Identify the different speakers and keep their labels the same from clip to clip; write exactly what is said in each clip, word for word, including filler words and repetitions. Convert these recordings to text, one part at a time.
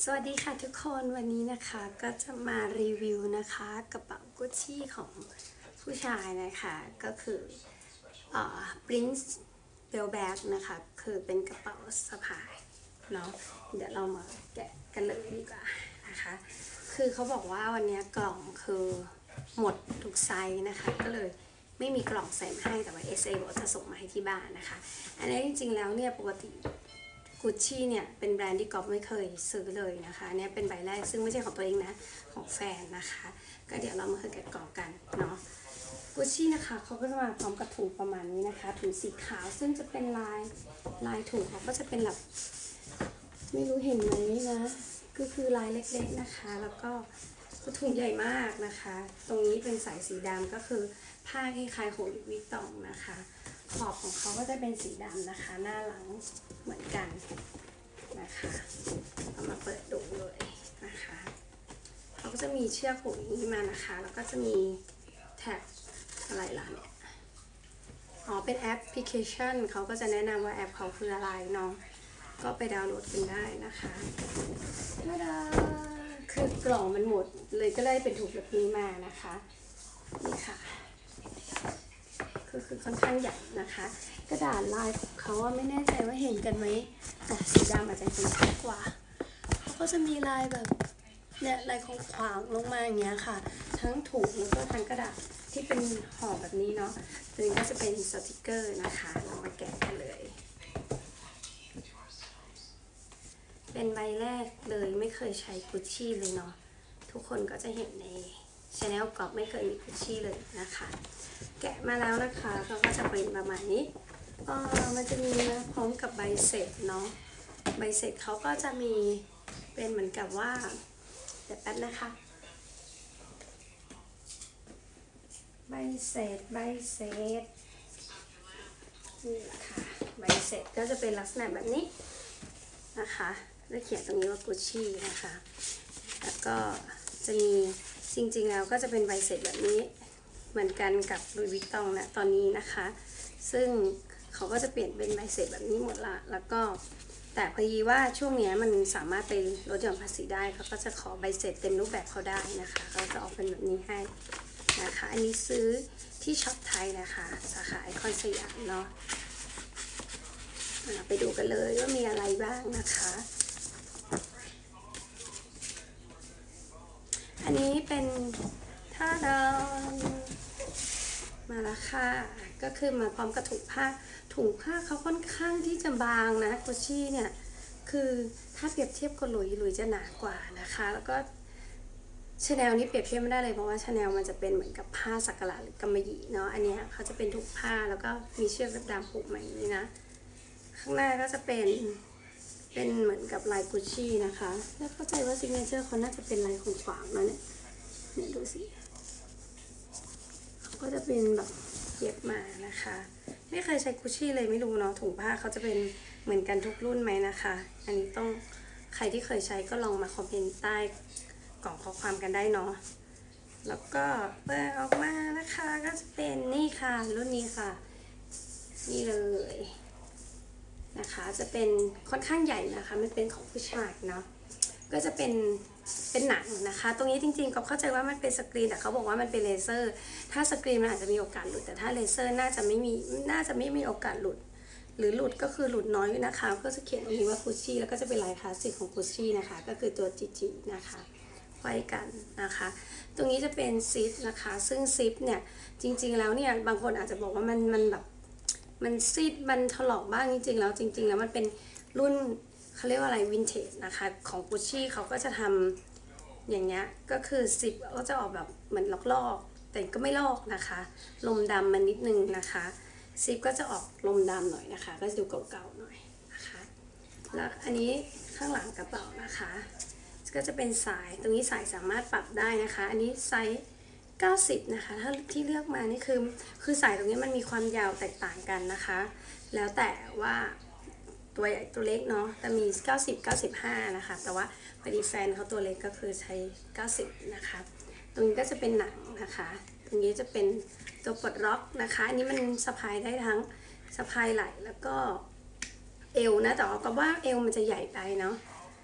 Speaker 1: สวัสดีค่ะทุกคนวันนี้นะคะก็จะมารีวิวนะคะกระเป๋ากุชชี่ของผู้ชายนะคะก็คือเอ่อ Prince Bell Bag นะคะคือเป็นกระเป๋าสะพายเนาะเดี๋ยวเรามาแกะกันเลยดีกว่านะคะคือเขาบอกว่าวันนี้กล่องคือหมดทุกไซส์นะคะก็เลยไม่มีกล่องใส่มาให้แต่ว่า เอส เอ บอกจะส่งมาให้ที่บ้านนะคะอันนี้จริงๆแล้วเนี่ยปกติกุชชี่เนี่ยเป็นแบรนด์ที่ก๊อฟไม่เคยซื้อเลยนะคะเนี่ยเป็นใบแรกซึ่งไม่ใช่ของตัวเองนะของแฟนนะคะก็เดี๋ยวเรามาแกะกล่องกันเนาะกุชชี่นะคะเขาก็จะมาพร้อมกับถุงประมาณนี้นะคะถุงสีขาวซึ่งจะเป็นลายลายถุงเขาก็จะเป็นแบบไม่รู้เห็นไหมนะก็คือลายเล็กๆนะคะแล้วก็ถุงใหญ่มากนะคะตรงนี้เป็นสายสีดำก็คือผ้าคล้ายๆของวิตตองนะคะขอบของเขาก็จะเป็นสีดำนะคะหน้าหลังเหมือนกันนะคะเอามาเปิดดูเลยนะคะเขาก็จะมีเชือกผูกอย่างนี้มานะคะแล้วก็จะมีแท็กอะไรล่ะเนี่ยอ๋อเป็นแอปพลิเคชันเขาก็จะแนะนำว่าแอปเขาคืออะไรเนาะก็ไปดาวน์โหลดกันได้นะคะนาดาคือกล่องมันหมดเลยก็ได้เป็นถุงแบบนี้มานะคะนี่ค่ะคือคือค่อนข้างใหญ่นะคะกระดาษลายของเขาว่าไม่แน่ใจว่าเห็นกันไหมแต่สีดำอาจจะเห็นชัดกว่าเขาก็จะมีลายแบบเนี่ยลายของขวางลงมาอย่างเงี้ยค่ะทั้งถุงแล้วก็ทั้งกระดาษที่เป็นห่อแบบนี้เนาะตัวนี้ก็จะเป็นสติกเกอร์นะคะเรามาแกะกันเลยเป็นใบแรกเลยไม่เคยใช้กุชชี่เลยเนาะทุกคนก็จะเห็นในชาแนลก๊อฟไม่เคยมีกุชชี่เลยนะคะแกะมาแล้วนะคะเขาก็จะเป็นประมาณนี้เออมันจะมีนะพร้อมกับใบเสร็จเนาะใบเสร็จเขาก็จะมีเป็นเหมือนกับว่าเดี๋ยวแป๊บนะคะใบเสร็จใบเสร็จนี่แหละค่ะใบเสร็จก็จะเป็นลักษณะแบบนี้นะคะแล้วเขียนตรงนี้ว่ากุชชี่นะคะแล้วก็จะมีจริงๆแล้วก็จะเป็นใบเสร็จแบบนี้เหมือนกันกับลุยวิตตองนะตอนนี้นะคะซึ่งเขาก็จะเปลี่ยนเป็นใบเสร็จแบบนี้หมดละแล้วก็แต่พอดีว่าช่วงนี้มันสามารถไปลดหย่อนภาษีได้เขาก็จะขอใบเสร็จเต็มรูปแบบเขาได้นะคะเขาจะออกเป็นแบบนี้ให้นะคะอันนี้ซื้อที่ช็อปไทยนะคะสาขาไอคอนสยามเนาะไปดูกันเลยว่ามีอะไรบ้างนะคะอันนี้เป็นท่าดอนมาแล้วค่ะก็คือมาพร้อมกับถุงผ้าถุงผ้าเขาค่อนข้างที่จะบางนะกุชชี่เนี่ยคือถ้าเปรียบเทียบกับหลุยหลุยจะหนากว่านะคะแล้วก็ชาแนลนี้เปรียบเทียบไม่ได้เลยเพราะว่าชาแนลมันจะเป็นเหมือนกับผ้าสักหละหรือกำมะหยี่เนาะอันนี้เขาจะเป็นถุงผ้าแล้วก็มีเชือกดำผูกมาอย่างนี้นะข้างหน้าก็จะเป็นเป็นเหมือนกับลายกุชชี่นะคะแล้วเข้าใจว่าซิกเนเจอร์เขาน่าจะเป็นลายของขวางนะเนี่ยเนี่ยดูสิเขาก็จะเป็นแบบเย็บมานะคะไม่เคยใช้กุชชี่เลยไม่รู้เนาะถุงผ้าเขาจะเป็นเหมือนกันทุกรุ่นไหมนะคะอันนี้ต้องใครที่เคยใช้ก็ลองมาคอมเมนต์ใต้กล่องข้อความกันได้เนาะแล้วก็เปิดออกมานะคะก็จะเป็นนี่ค่ะรุ่นนี้ค่ะนี่เลยนะคะจะเป็นค่อนข้างใหญ่นะคะมันเป็นของผู้ชายเนาะก็จะเป็นเป็นหนังนะคะตรงนี้จริงๆก็เข้าใจว่ามันเป็นสกรีนแต่เขาบอกว่ามันเป็นเลเซอร์ถ้าสกรีนมันอาจจะมีโอกาสหลุดแต่ถ้าเลเซอร์น่าจะไม่มีน่าจะไม่มีโอกาสหลุดหรือหลุดก็คือหลุดน้อยนะคะก็จะเขียนตรงนี้ว่ากุชชี่แล้วก็จะเป็นลายคลาสสิกของกุชชี่นะคะก็คือตัวจีจีนะคะไว้กันนะคะตรงนี้จะเป็นซิปนะคะซึ่งซิปเนี่ยจริงๆแล้วเนี่ยบางคนอาจจะบอกว่ามันมันแบบมันซีดมันถลอกบ้างจริงๆแล้วจริงๆแล้วมันเป็นรุ่นเขาเรียกว่าอะไรวินเทจนะคะของกุชชี่เขาก็จะทำอย่างเงี้ยก็คือซิปก็จะออกแบบเหมือนลอกๆแต่ก็ไม่ลอกนะคะลมดำมันนิดนึงนะคะซิปก็จะออกลมดำหน่อยนะคะก็จะดูเก่าๆหน่อยนะคะแล้วอันนี้ข้างหลังกระเป๋านะคะก็จะเป็นสายตรงนี้สายสามารถปรับได้นะคะอันนี้ไซส์เก้าสิบนะคะถ้าที่เลือกมานี่คือคือสายตรงนี้มันมีความยาวแตกต่างกันนะคะแล้วแต่ว่าตัวใหญ่ตัวเล็กเนาะแต่มีเก้าสิบ เก้าสิบห้านะคะแต่ว่าพอดีแฟนเขาตัวเล็กก็คือใช้เก้าสิบนะคะตรงนี้ก็จะเป็นหนังนะคะตรงนี้จะเป็นตัวปลดล็อกนะคะอันนี้มันสะพายได้ทั้งสะพายไหล่แล้วก็เอวนะแต่ว่าก็ว่าเอวมันจะใหญ่ไปเนาะ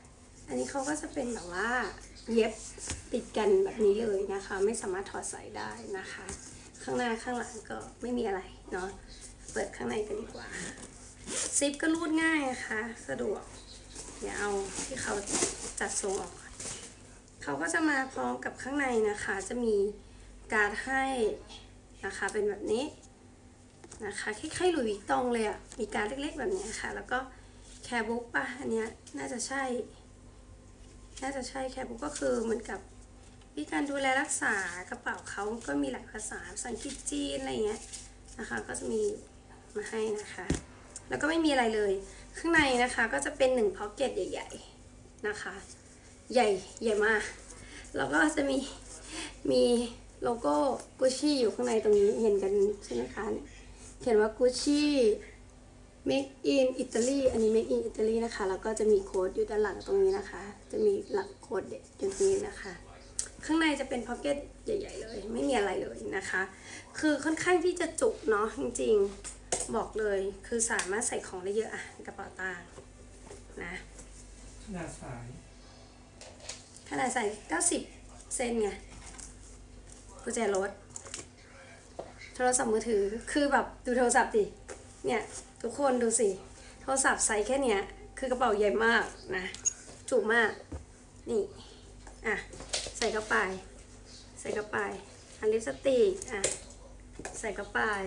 Speaker 1: อันนี้เขาก็จะเป็นแบบว่าเย็บติดกันแบบนี้เลยนะคะไม่สามารถถอดใส่ได้นะคะข้างหน้าข้างหลังก็ไม่มีอะไรเนาะเปิดข้างในกันดีกว่าซิปก็รูดง่ายนะคะสะดวกเดี๋ยวเอาที่เขาจัดทรงออกเขาก็จะมาพร้อมกับข้างในนะคะจะมีการ์ดให้นะคะเป็นแบบนี้นะคะคล้ายๆหลุยส์วิกตองเลยอะมีการ์ดเล็กๆแบบนี้ค่ะแล้วก็แคร์บุ๊กป่ะอันเนี้ยน่าจะใช่น่าจะใช่แคร์บุ๊กก็คือเหมือนกับวิธีการดูแลรักษากระเป๋าเขาก็มีหลายภาษาภาษาอังกฤษจีนอะไรเงี้ยนะคะก็จะมีมาให้นะคะแล้วก็ไม่มีอะไรเลยข้างในนะคะก็จะเป็นหนึ่งพ็อกเก็ตใหญ่ๆนะคะใหญ่ใหญ่มากแล้วก็จะมีมีโลโก้กุชชี่อยู่ข้างในตรงนี้เห็นกันใช่ไหมคะเขียนว่ากุชชี่ make in Italy อันนี้ make in Italy นะคะแล้วก็จะมีโค้ดอยู่ด้านหลังตรงนี้นะคะจะมีหลักโค้ดเด็ดอยู่ตรงนี้นะคะข้างในจะเป็นพ็อกเก็ตใหญ่ๆเลยไม่มีอะไรเลยนะคะคือค่อนข้างที่จะจุกเนาะจริงๆบอกเลยคือสามารถใส่ของได้เยอะอะในกระเป๋าตังค์นะ
Speaker 2: ขนาดสาย
Speaker 1: ขนาดใส่เก้าสิบเซนไงกุญแจรถโทรศัพท์มือถือคือแบบดูโทรศัพท์ดิเนี่ยทุกคนดูสิโทรศัพท์ไซส์แค่เนี้ยคือกระเป๋าใหญ่มากนะจุมากนี่อ่ะใส่กระเป๋าใส่กระเป๋าอันลิปสติกอ่ะใส่กระเป๋า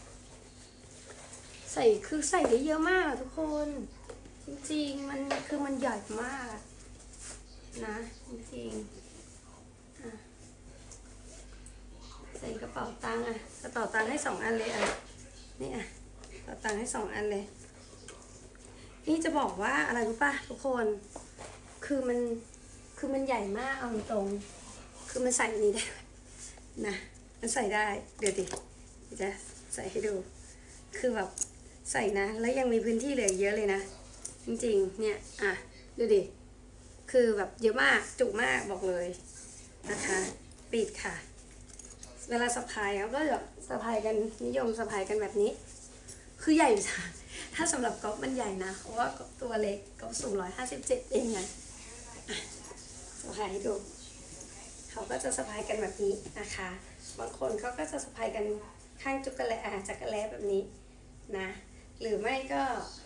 Speaker 1: ใส่คือใส่ได้เยอะมากทุกคนจริงๆมันคือมันใหญ่มากนะจริงๆอ่ะใส่กระเป๋าตังค์อ่ะกระเป๋าตังค์ให้สองอันเลยอ่ะนี่อ่ะกระเป๋าตังค์ให้สองอันเลยนี่จะบอกว่าอะไรรู้ป่ะทุกคนคือมันคือมันใหญ่มากเอาตรงคือมันใส่นี้ได้นะมันใส่ได้เดี๋ยวดิจะใส่ให้ดูคือแบบใส่นะแล้วยังมีพื้นที่เหลือเยอะเลยนะจริงๆเนี่ยอ่ะดูดิคือแบบเยอะมากจุกมากบอกเลยนะคะปิดค่ะเวลาสะพายเขาก็แบบสะพายกันนิยมสะพายกันแบบนี้คือใหญ่ถ้าสำหรับก๊อฟมันใหญ่นะเพราะว่าตัวเล็กก๊อฟสูงร้อยห้าสิบเจ็ดเองไงสะพายให้ดูเขาก็จะสะพายกันแบบนี้นะคะบางคนเขาก็จะสะพายกันข้างจุกกระแลอาจักกระแลแบบนี้นะหรือไม่ก็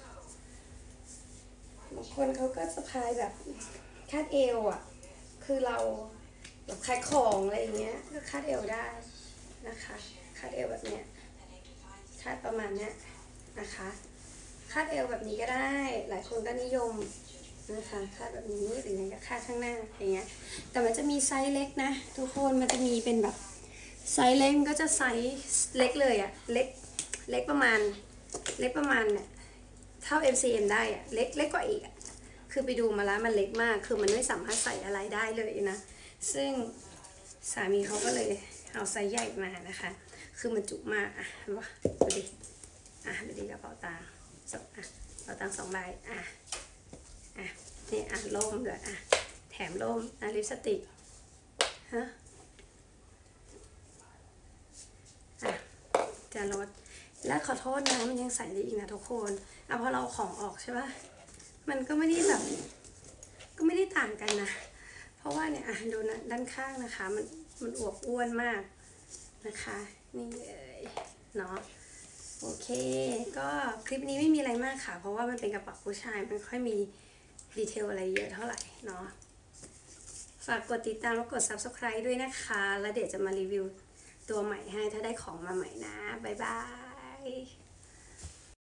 Speaker 1: บางคนเขาก็สะพายแบบคาดเอวอ่ะคือเราแบบขายของอะไรอย่างเงี้ยก็คาดเอวได้นะคะคาดเอวแบบเนี้ยคาดประมาณเนี้ยนะคะคาดเอวแบบนี้ก็ได้หลายคนก็นิยมนะคะคาดแบบนี้หรืออย่างก็คาดข้างหน้าอย่างเงี้ยแต่มันจะมีไซส์เล็กนะทุกคนมันจะมีเป็นแบบไซส์เล็กก็จะไซส์เล็กเลยอะเล็กเล็กประมาณเล็กประมาณเนี่ยเท่า เอ็ม ซี เอ็ม ได้อะเล็กเล็กกว่าอีกอะคือไปดูมาแล้วมันเล็กมากคือมันไม่สามารถใส่อะไรได้เลยนะซึ่งสามีเขาก็เลยเอาไซส์ใหญ่มานะคะคือมันจุมากอ่ะว่าดูดิอ่ะดูดิกระเป๋าตังค์สองอ่ะกระเป๋าตังค์สองใบอ่ะอ่ะนี่อ่ะล่มด้วยอ่ะแถมล่มอ่ะลิปสติกฮะอ่ะจะลดแล้วขอโทษนะมันยังใส่ได้อีกนะทุกคนอ่ะพอเราของออกใช่ปะมันก็ไม่ได้แบบก็ไม่ได้ต่างกันนะเพราะว่าเนี่ยอ่ะดูนะด้านข้างนะคะมันมันอวบอ้วนมากนะคะนี่เลยเนาะโอเคก็คลิปนี้ไม่มีอะไรมากค่ะเพราะว่ามันเป็นกระเป๋าผู้ชายมันค่อยมีดีเทลอะไรเยอะเท่าไหร่เนาะฝากกดติดตามและกด ซับสไครบ์ ด้วยนะคะแล้วเดี๋ยวจะมารีวิวตัวใหม่ให้ถ้าได้ของมาใหม่นะบ๊ายบาย